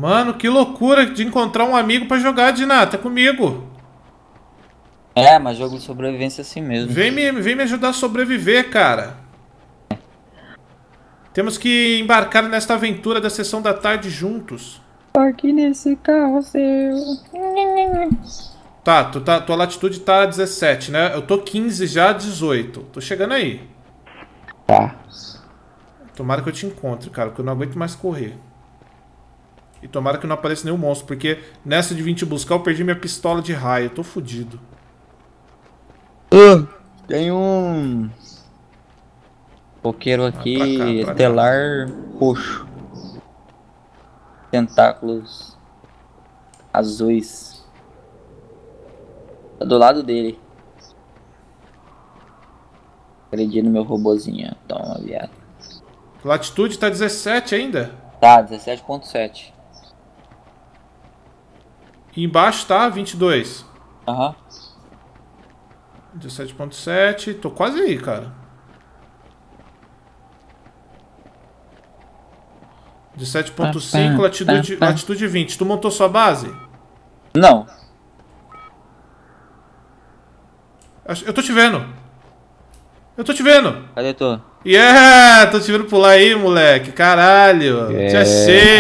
Mano, que loucura de encontrar um amigo pra jogar, Dinata, comigo. É, mas jogo de sobrevivência é assim mesmo. Vem me ajudar a sobreviver, cara. Temos que embarcar nesta aventura da sessão da tarde juntos. Aqui nesse carro seu. Tá, tua latitude tá 17, né? Eu tô 15 já, 18. Tô chegando aí. Tá. Tomara que eu te encontre, cara, porque eu não aguento mais correr. E tomara que não apareça nenhum monstro, porque nessa de vir te buscar eu perdi minha pistola de raio. Eu tô fudido. Tem um coqueiro aqui, pra cá. estelar roxo. Tentáculos azuis. Tá do lado dele. Agredindo meu robozinho. Toma, viado. Latitude tá 17 ainda? Tá, 17.7. E embaixo tá 22. Aham. 17.7. Tô quase aí, cara. 17.5, latitude 20. Tu montou sua base? Não. Eu tô te vendo. Eu tô te vendo. Cadê tu? Yeah! Tô te vendo pular aí, moleque. Caralho. Te achei.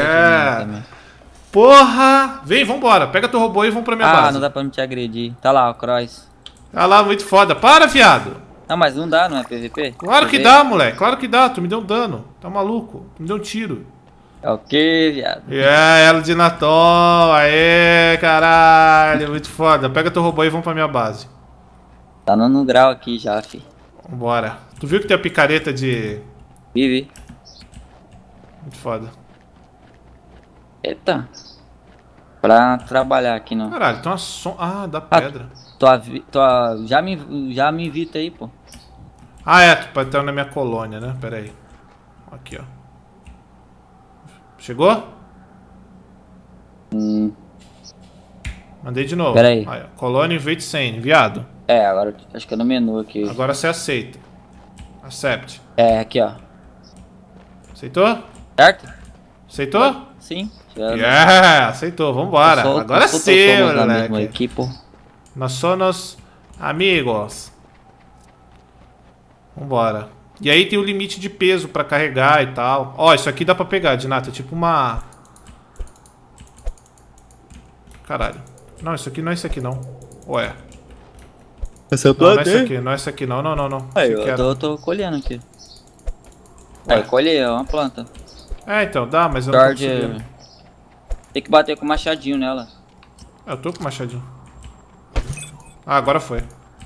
Porra! Vem, vambora. Pega teu robô e vamos pra minha base. Não dá pra me te agredir. Tá lá, o Cross. Tá lá, muito foda. Para, viado. Não, mas não dá, não é PVP? Claro que dá, moleque. Claro que dá. Tu me deu um dano. Tá maluco? Tu me deu um tiro. É o que, viado? Ela de Natol. Aê, caralho. Muito foda. Pega teu robô e vamos pra minha base. Tá no grau aqui já, fi. Vambora. Tu viu que tem a picareta de... Vive. Muito foda. Eita. Pra trabalhar aqui, não. Caralho, tem uma som... Ah, da pedra. Já me invita aí, pô. Ah, é. Tu pode estar na minha colônia, né? Pera aí. Aqui, ó. Chegou? Mandei de novo. Pera aí. Colônia Invade Sane, viado. É, agora acho que é no menu aqui. Agora você aceita. Accept. É, aqui, ó. Aceitou? Certo? Aceitou? Sim. Aceitou. Vambora. Agora sim, moleque. Aqui, pô. Nós somos amigos. Vambora. E aí tem o limite de peso pra carregar e tal. Ó, isso aqui dá pra pegar, Dinata. É tipo uma... Caralho. Não, isso aqui não é isso aqui, não. Ué. Esse eu tô não, não é isso aqui, não é isso aqui, não. Aí, eu tô colhendo aqui. Aí, colhei, é uma planta. É, então, dá, mas eu não tô conseguindo. Tem que bater com o machadinho nela. Eu tô com o machadinho. Ah, agora foi.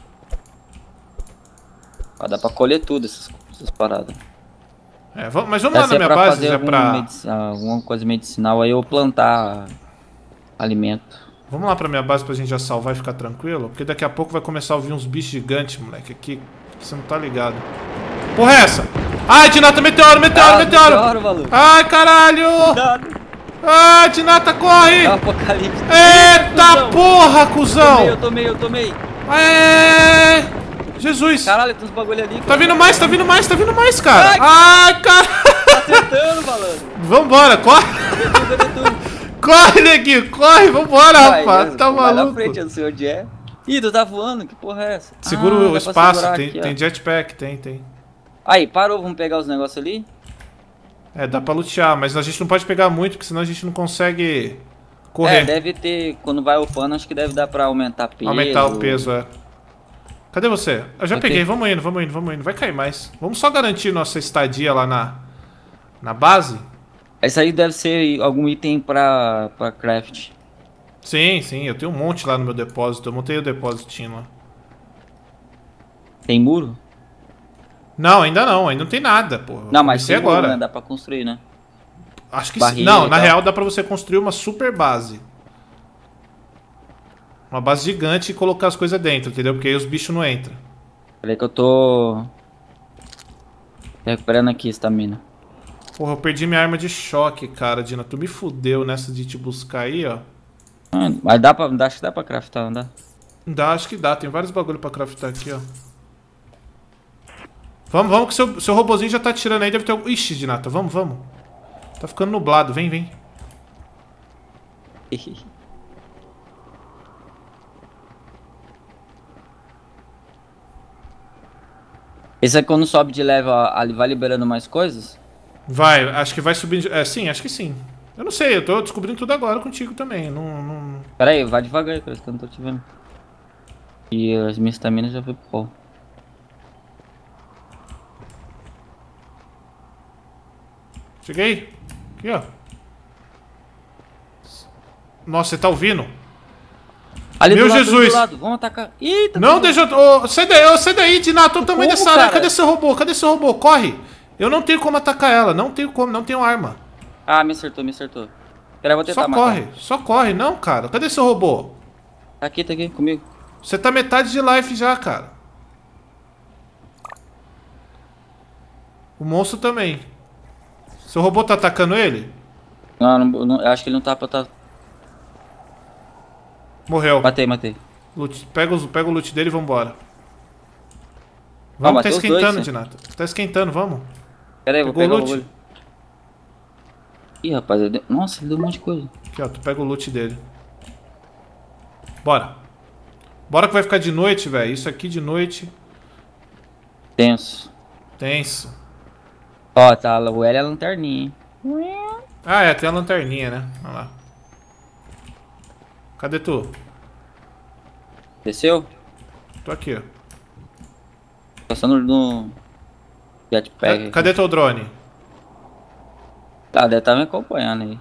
Dá pra colher tudo essas paradas. É, mas vamos lá na minha base, fazer alguma coisa medicinal aí, ou plantar alimento. Vamos lá pra minha base pra gente já salvar e ficar tranquilo? Porque daqui a pouco vai começar a ouvir uns bichos gigantes, moleque, aqui. Você não tá ligado. Porra é essa? Ai, Dinata, meteoro! Maluco. Ai, caralho! Cuidado. Ai, Dinata, corre! É um apocalipse. Eita porra, cuzão! Eu tomei. Ai, Jesus! Caralho, tem uns bagulho ali. Tá vindo mais, cara! Ai, cara! Tá acertando, malandro. Vambora, corre! Cadê tu? Corre, neguinho, corre! Vambora, rapaz! Tá vai maluco? na frente, eu não sei onde é. Ih, tu tá voando? Que porra é essa? Segura o espaço, aqui, tem jetpack, tem. Aí, parou, vamos pegar os negócios ali? É, dá pra lutear, mas a gente não pode pegar muito, porque senão a gente não consegue correr. É, deve ter, quando vai upando, acho que deve dar pra aumentar peso. Aumentar o peso, é. Cadê você? Eu já peguei, vamos indo. Vai cair mais. Vamos só garantir nossa estadia lá na base? Esse aí deve ser algum item pra craft. Sim, eu tenho um monte lá no meu depósito. Eu montei o depósito lá. Tem muro? Não, ainda não tem nada, pô. Não, mas tem agora. Muro, né? Dá pra construir, né? Acho que sim. Não, na real dá pra você construir uma super base. Uma base gigante e colocar as coisas dentro, entendeu? Porque aí os bichos não entram. Peraí que eu tô recuperando aqui estamina. Porra, eu perdi minha arma de choque, cara, Dina. Tu me fudeu nessa de te buscar aí, ó. Mas acho que dá pra craftar, não dá? Dá, acho que dá. Tem vários bagulho pra craftar aqui, ó. Vamos que seu robozinho já tá atirando aí. Deve ter algum... Ixi, Dinata, vamos. Tá ficando nublado, vem. Esse aqui quando sobe de level, ali vai liberando mais coisas? Vai, acho que vai subindo. É, sim, acho que sim. Eu não sei, eu tô descobrindo tudo agora contigo também. Não... Pera aí, vai devagar aí, cara, que eu não tô te vendo. E as minhas estaminas já foi pro pau. Cheguei. Aqui, ó. Nossa, você tá ouvindo? Ali Meu do lado, Jesus! do lado, vamos atacar. Eita, Não, deixa eu... Ô, sai daí, Dinato, o tamanho Como, dessa área. cara? Cadê seu robô? Cadê seu robô? Corre! Eu não tenho como atacar ela, não tenho como, não tenho arma. Ah, me acertou, me acertou. Pera, eu vou tentar matar. Só corre. Não, cara. Cadê seu robô? Tá aqui, comigo. Você tá metade de life já, cara. O monstro também. Seu robô tá atacando ele? Não, eu acho que ele não tá pra tá... Morreu. Matei. Loot. Pega o loot dele e vambora. Ah, Vamos, tá matei os esquentando, dois, Dinato. Tá esquentando, vamos. Pera aí, vou Pegou pegar o o loot? bagulho. Ih, rapaz, nossa, ele deu um monte de coisa. Aqui, ó, tu pega o loot dele. Bora. Bora que vai ficar de noite, velho. Isso aqui de noite. Tenso. Tenso. Ó, tá, o L é a lanterninha, hein. Ah, é, tem a lanterninha, né? Olha lá. Cadê tu? Desceu? Tô aqui, ó. Passando no... Jetpack. Cadê teu drone? Ah, deve estar me acompanhando aí.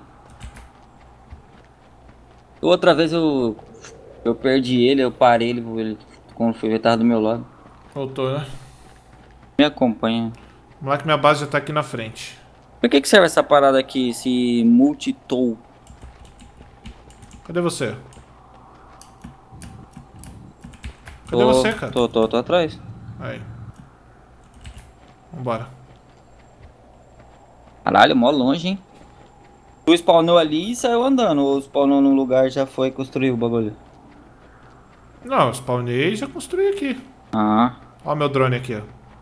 Outra vez eu perdi ele, eu parei ele quando fui ver, tava do meu lado. Voltou, né? Me acompanha. Vamos lá que minha base já tá aqui na frente. Por que serve essa parada aqui, esse multi-tool? Cadê você? Cadê você, cara? Tô atrás. Aí. Vambora. Caralho, mó longe, hein? Tu spawnou ali e saiu andando, ou spawnou num lugar e já foi construir o bagulho? Não, eu spawnei e já construí aqui. Ah. Ó meu drone aqui, ó.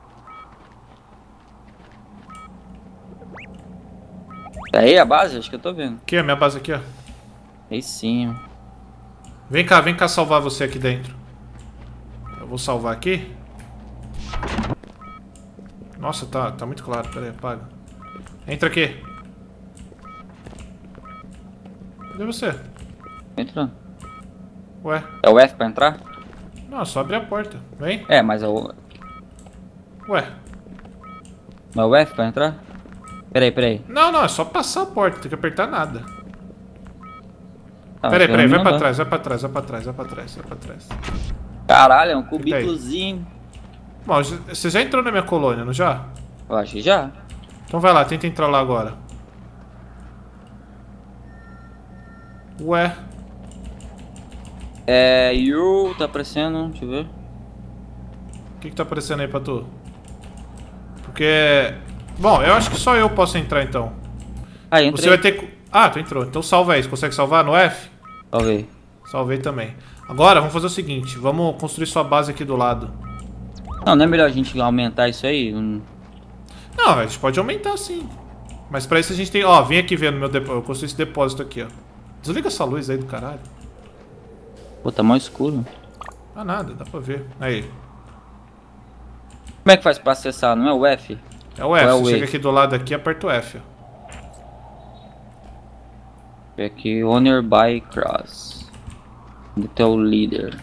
Tá aí a base? Acho que eu tô vendo. Aqui, a minha base aqui, ó. Aí sim. Vem cá salvar você aqui dentro. Eu vou salvar aqui. Nossa, tá muito claro. Pera aí, apaga. Entra aqui. Cadê você? Tô entrando. Ué? É o F pra entrar? Não, só abrir a porta. Vem. É, mas é o... Ué? Mas é o F pra entrar? Peraí. Não, é só passar a porta. Não tem que apertar nada. Ah, Peraí, vai não pra dá. trás, vai pra trás. Caralho, é um cubículozinho. Bom, você já entrou na minha colônia, não já? Eu acho que já. Então vai lá, tenta entrar lá agora. Ué? É... You tá aparecendo, deixa eu ver. O que tá aparecendo aí pra tu? Porque... Bom, eu acho que só eu posso entrar então. Ah, entrei. Você vai ter que... Ah, tu entrou. Então salva aí. Você consegue salvar no F? Salvei. Salvei também. Agora, vamos fazer o seguinte. Vamos construir sua base aqui do lado. Não é melhor a gente aumentar isso aí? Não, a gente pode aumentar sim. Mas pra isso a gente tem... Ó, vem aqui ver no meu depósito. Eu construí esse depósito aqui, ó. Desliga essa luz aí do caralho. Pô, tá mó escuro. Ah, nada. Dá pra ver. Aí. Como é que faz pra acessar? Não é o F? É o F. É o Você chega E. aqui do lado aqui e aperta o F, ó. É aqui, Honor by Cross. Do teu líder.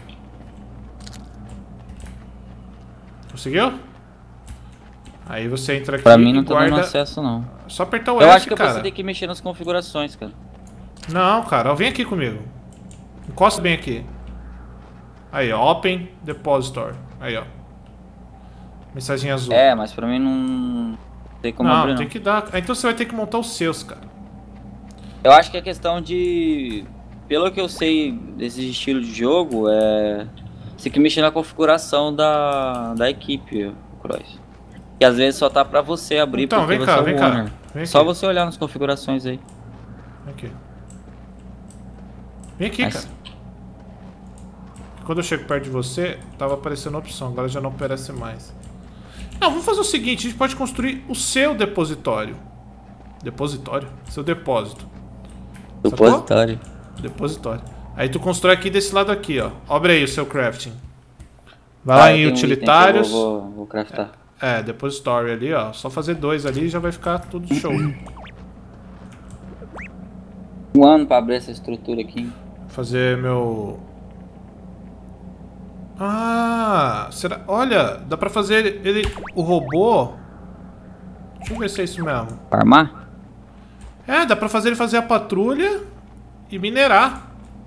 Conseguiu? Aí você entra aqui Pra mim e não tá dando guarda... acesso, não. Só apertar o Eu F, acho que cara. você tem que mexer nas configurações, cara. Não, cara. Ó, vem aqui comigo. Encosta bem aqui. Aí, ó. Open Depositor. Aí, ó. Mensagem azul. É, mas pra mim não tem como abrir, Não, não. tem que dar. Então você vai ter que montar os seus, cara. Eu acho que é questão de... Pelo que eu sei desse estilo de jogo, você tem que mexer na configuração da equipe, Cross. Que às vezes só tá pra você abrir, Então, porque vem você cá, é o vem cá. owner. Vem Só aqui. você olhar nas configurações aí. Aqui. Vem aqui, Mas- cara. Quando eu chego perto de você, tava aparecendo a opção. Agora já não aparece mais. Não, vamos fazer o seguinte. A gente pode construir o seu depositório. Depositório? Seu depósito. Sacou? Depositário. Depositório. Aí tu constrói aqui desse lado aqui, ó. Abre aí o seu crafting. Vai lá em utilitários. Vou craftar. Depository ali, ó. Só fazer 2 ali e já vai ficar tudo show. Um ano pra abrir essa estrutura aqui. Fazer meu... Ah, será? Olha, dá pra fazer ele, o robô. Deixa eu ver se é isso mesmo. Farmar? Dá pra fazer ele fazer a patrulha e minerar.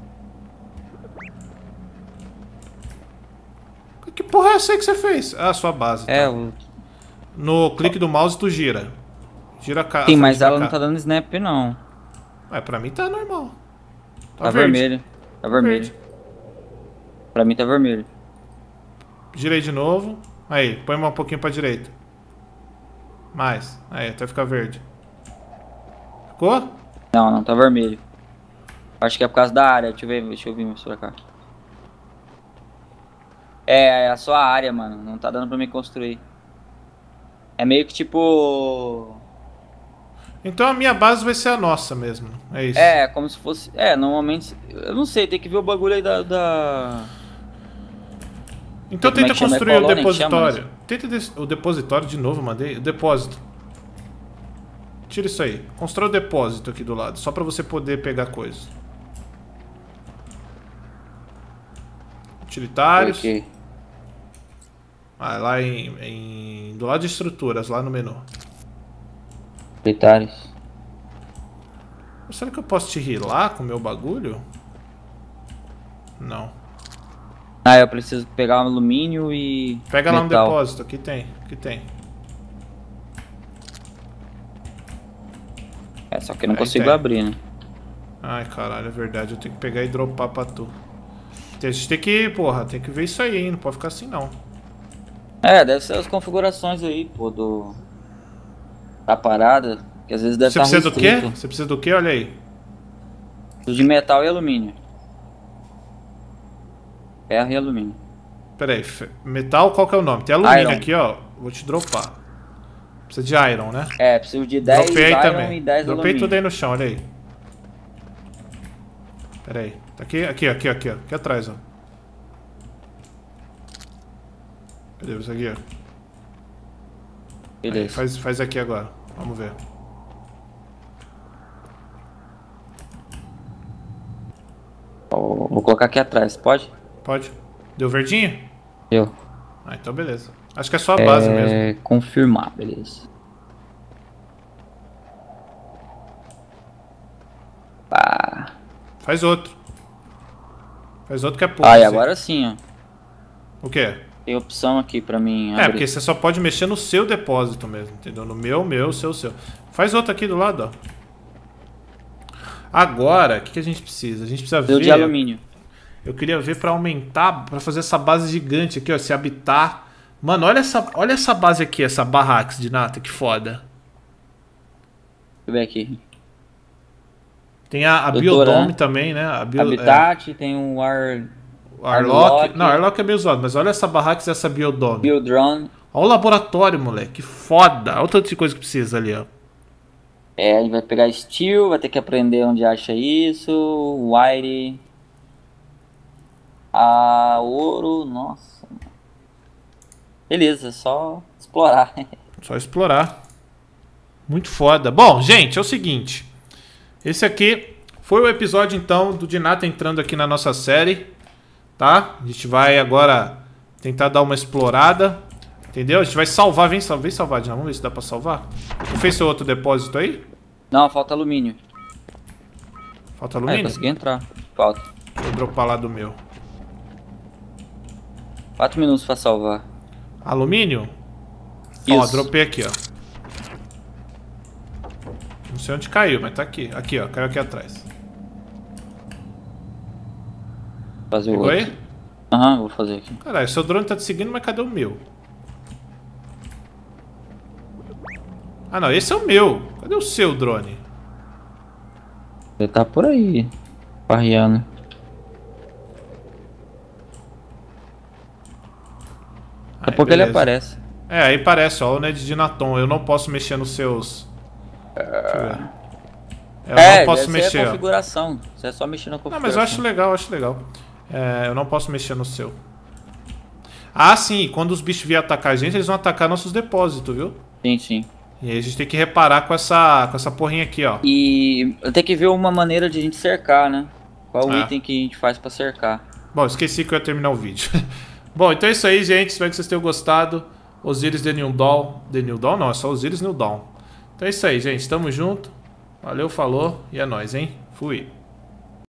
Que porra é essa aí que você fez? Ah, sua base. Tá. No clique do mouse tu gira. Gira a cara. Sim, mas ela não tá dando snap não. Pra mim tá normal. Tá vermelho. Tá vermelho. Pra mim tá vermelho. Girei de novo. Aí, põe um pouquinho pra direita. Mais. Aí, até ficar verde. Ficou? Não, não tá vermelho. Acho que é por causa da área. Deixa eu vir mais pra cá. É a sua área, mano. Não tá dando pra me construir. É meio que tipo... Então a minha base vai ser a nossa mesmo. É isso. É, como se fosse... normalmente... Eu não sei, tem que ver o bagulho aí da... Então tenta construir o depositório. Tenta o depositório de novo, mandei. O depósito. Tira isso aí. Constrói o depósito aqui do lado. Só pra você poder pegar coisas. Utilitários. Okay. Lá do lado de estruturas, lá no menu. Utilitários. Será que eu posso te rilar com o meu bagulho? Não. Eu preciso pegar alumínio e... Pega metal. lá no depósito, aqui tem. Só que eu não consigo abrir, né? Ai, caralho, é verdade. Eu tenho que pegar e dropar pra tu. A gente tem que, porra, tem que ver isso aí, hein? Não pode ficar assim, não. Deve ser as configurações aí, pô, da parada. Que às vezes deve estar restrito. Você precisa do quê? Você precisa do quê? Olha aí. De metal e alumínio. Ferro e alumínio. Pera aí, metal, qual que é o nome? Tem alumínio Iron. aqui, ó. Vou te dropar. Precisa de iron, né? Preciso de 10 Dropei iron também. e 10 Dropei alumínio. tudo aí no chão, olha aí. Pera aí. Tá aqui, ó. Aqui atrás, ó. Cadê isso aqui, ó? Beleza. Aí, faz aqui agora. Vamos ver. Vou colocar aqui atrás, pode? Pode. Deu verdinho? Deu. Então beleza. Acho que é só a base mesmo. Confirmar, beleza. Faz outro. Faz outro que é pouco. E agora sim, ó. O quê? Tem opção aqui pra mim abrir. Porque você só pode mexer no seu depósito mesmo, entendeu? No meu, seu. Faz outro aqui do lado, ó. Agora, o que a gente precisa? A gente precisa ver... de alumínio. Eu queria ver pra aumentar, pra fazer essa base gigante aqui, ó. Se habitar... Mano, olha essa base aqui, essa barracks de nata, que foda. Deixa eu ver aqui. Tem a Biodome também, né? Habitat, tem um Arlock. Não, Arlock é meio zoado, mas olha essa barracks e essa Biodome. Biodrone. Olha o laboratório, moleque. Que foda. Olha o tanto de coisa que precisa ali, ó. A gente vai pegar steel, vai ter que aprender onde acha isso. Wire. Ouro, nossa. Beleza, só explorar. Só explorar. Muito foda. Bom, gente, é o seguinte. Esse aqui foi o episódio, então, do Dinata entrando aqui na nossa série. Tá? A gente vai agora tentar dar uma explorada. Entendeu? A gente vai salvar. Vem salvar, Dina. Vamos ver se dá pra salvar. Tu fez seu outro depósito aí? Não, falta alumínio. Falta alumínio? Consegui entrar. Falta. Deixa eu dropar lá do meu. 4 minutos pra salvar. Alumínio? Isso. Ó, dropei aqui, ó. Não sei onde caiu, mas tá aqui. Aqui, ó. Caiu aqui atrás. Fazer Pegou o outro. aí? Aham, vou fazer aqui. Caralho, seu drone tá te seguindo, mas cadê o meu? Ah, não. Esse é o meu. Cadê o seu drone? Ele tá por aí. Parreando. Daqui a pouco ele aparece. Aí parece, ó. O Ned de Naton. Eu não posso mexer nos seus... Deixa eu ver. Eu não posso essa mexer. é a Ó. configuração. Você é só mexer na Não, configuração. mas eu acho legal, eu acho legal. É, eu não posso mexer no seu. Ah, sim, quando os bichos vierem atacar a gente, eles vão atacar nossos depósitos, viu? Sim, sim. E aí a gente tem que reparar com essa porrinha aqui, ó. E tem que ver uma maneira de a gente cercar, né? Qual o Ah. item que a gente faz pra cercar. Bom, esqueci que eu ia terminar o vídeo. Bom, então é isso aí, gente. Espero que vocês tenham gostado. Osiris The New Dawn. The New Dawn não, é só Osiris New Dawn. Então é isso aí, gente. Tamo junto. Valeu, falou e é nóis, hein? Fui.